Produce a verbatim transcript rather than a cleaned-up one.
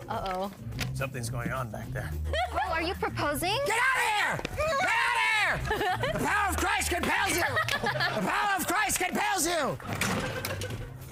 Uh-oh. Something's going on back there. Oh, are you proposing? Get out of here! Get out of here! The power of Christ compels you! The power of Christ compels you!